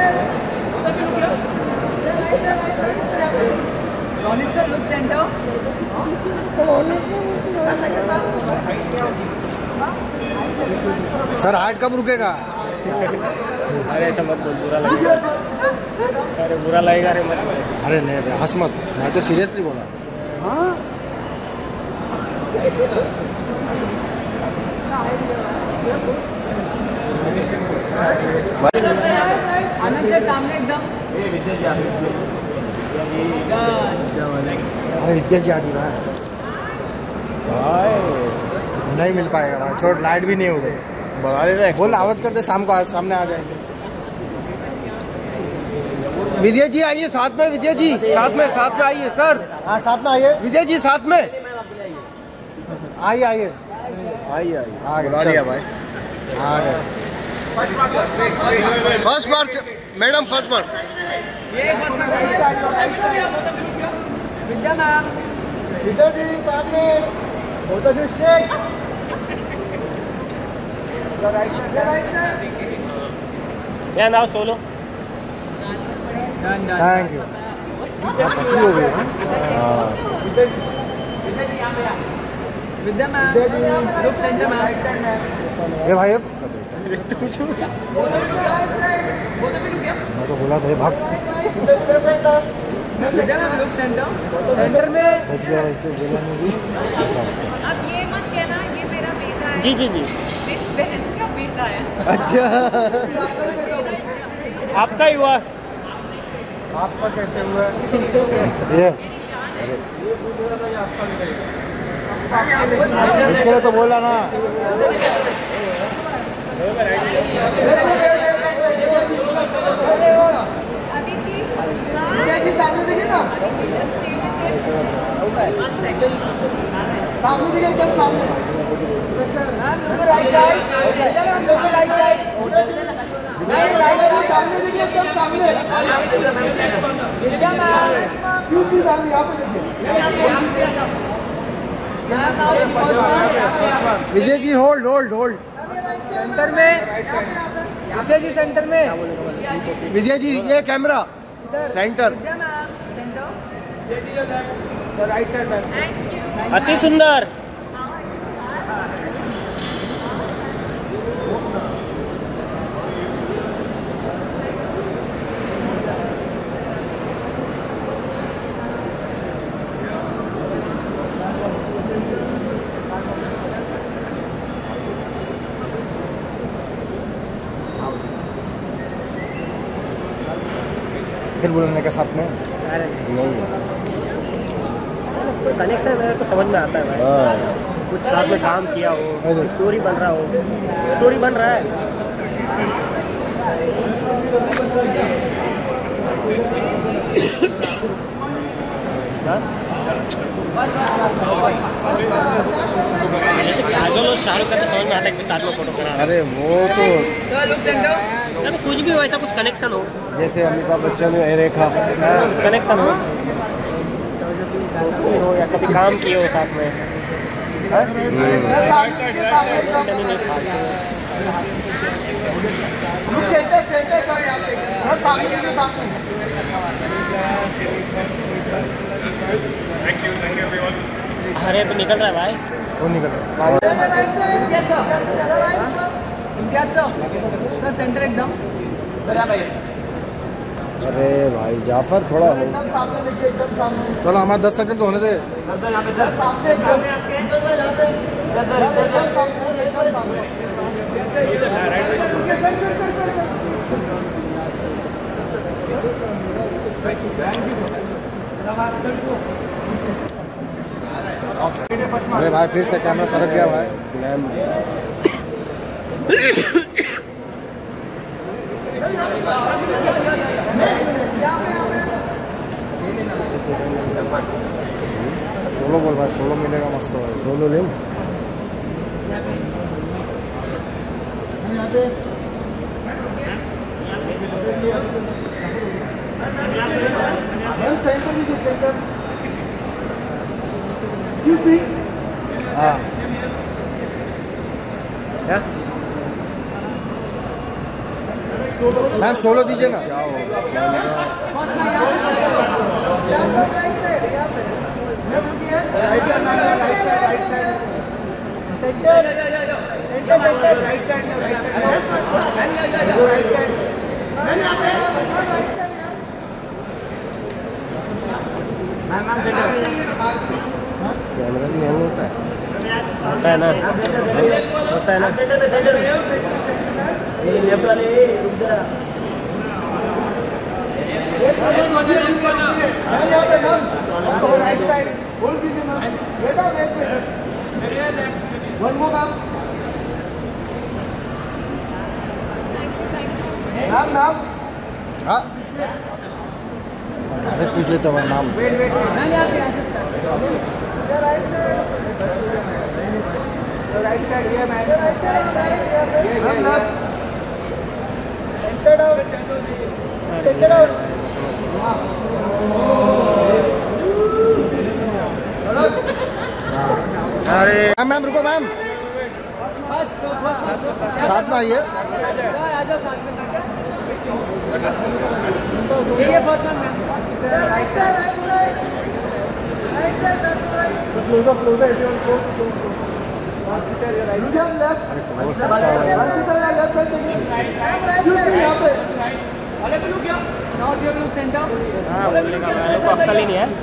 Sir heart कब रुकेगा? अरे ऐसा मत बोल, बुरा लगेगा। अरे बुरा लगेगा। अरे मत। अरे नहीं हंस मत, मैं तो सीरियसली बोला। हाँ आनंद के सामने एकदम। अरे विद्या जी आ गई भाई, नहीं मिल पाएगा भाई, छोड़, लाइट भी नहीं हो गई। बता रहे बोल, आवाज करते शाम को सामने आ जाएंगे। विद्या जी आइए साथ में, विद्या जी साथ में आइए सर। हाँ साथ में आइए विजय जी, साथ में आइए आइए आइए आइए। बुला लिया भाई, आ गए। First mark madam, first mark. Vidya ji सामने, both of you straight. Right sir. या नाउ सोलो। Thank you. पतली हो गई। Vidya ma'am, look centre ma'am. ये भाई अब मैं तो बोला था भाग। विद्या मैम लुक सेंटर में। बच गया तो बोला नहीं भी। अब ये मत कहना ये मेरा बेटा है। जी जी जी। मेरी बहन का बेटा है। अच्छा आपका ही हुआ। आपका कैसे हुआ? ये इसके लिए तो बोला ना। Vijay ji hold hold hold. Centre में विद्या जी, सेंटर में विजय जी, ये कैमरा सेंटर। Right side. अति सुंदर। फिर बोलने के साथ में नहीं है कोई कनेक्शन मेरे को समझ में आता है भाई। कुछ साथ में काम किया हो, स्टोरी बन रहा हो, स्टोरी बन रहा है। जैसे काजोल और शाहरुख का तो समझ में आता है कि साथ में फोटो करा। अरे वो तो कुछ भी वैसा कुछ कनेक्शन हो, जैसे अमिताभ बच्चन रेखा कनेक्शन हो, दोस्ती हो या कभी काम किए हो साथ में। अरे तो निकल रहा है भाई, वो निकल रहा सर सेंटर एकदम। अरे भाई जाफर थोड़ा हो, चलो हमारे 10 सेकंड तो होने दे। अरे भाई फिर से कैमरा सरक गया भाई। सोलो बोल भाई, सोलो मिलेगा मस्त भाई, सोलो ले। हाँ मैम सोलो दीजिए ना। कैमरा भी हैंग होता है ना, होता है ना। हाँ अरे पूछ लेता हूँ नाम। अरे मैम रुको मैम, साथ में आइए। अक्कल ही नहीं है।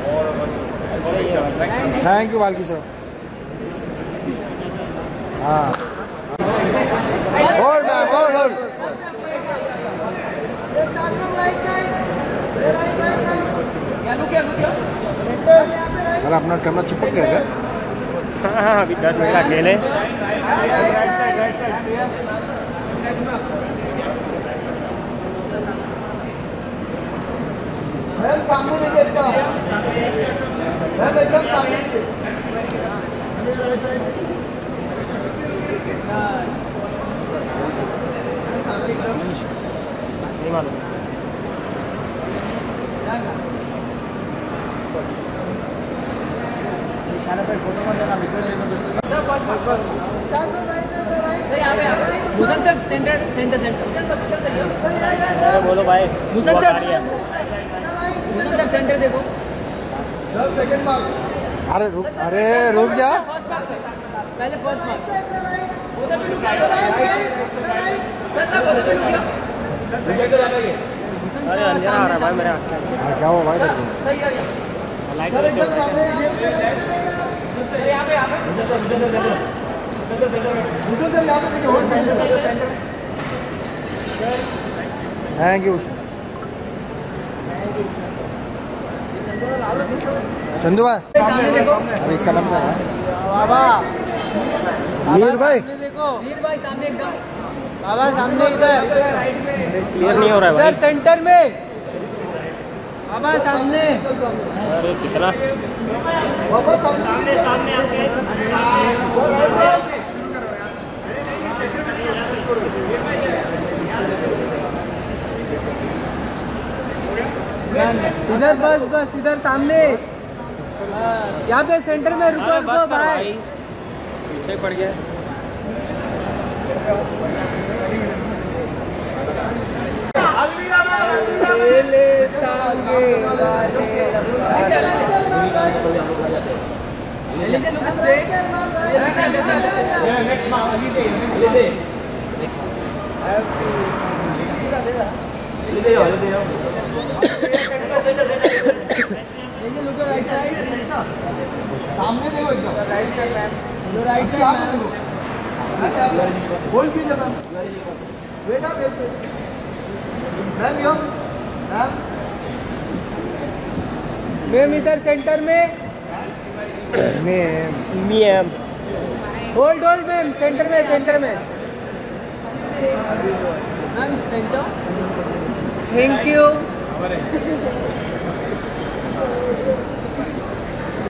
Thank you Balki sir. हाँ होल्ड मैम, होल्ड होल्ड। अरे अपना कैमरा चिपक गया क्या? हाँ अभी 10 मिनट अकेले। सामने देखिए, एकदम सामने नहीं मालूम। इशारे पे फोटो मत लेना, वीडियो लेना। मुसलसल सेंटर सेंटर सेंटर बोलो भाई। मुसलसल सेंटर देखो। 10 सेकंड मार्क। अरे रुक जा। पहले फर्स्ट मार्क। अरे अंधेरा आ रहा है भाई मेरे आँख के। क्या हुआ भाई? देखो लाइट थैंक यू चंदू भाई। सामने देखो। अरे इसका नाम क्या है? बाबा मीर भाई। देखो, मीर भाई सामने एकदम। बाबा सामने इधर क्लियर नहीं हो रहा है भाई। इधर सेंटर में बाबा सामने। अरे कितना बाबा सामने इधर बस इधर सामने यहाँ पे सेंटर में रुको रुको भाई। पीछे पड़ गया। सामने देखो एकदम राइट साइड बोल कीजिए मैम। बेटा मैम इधर सेंटर में मैम होल्ड मैम सेंटर में थैंक यू।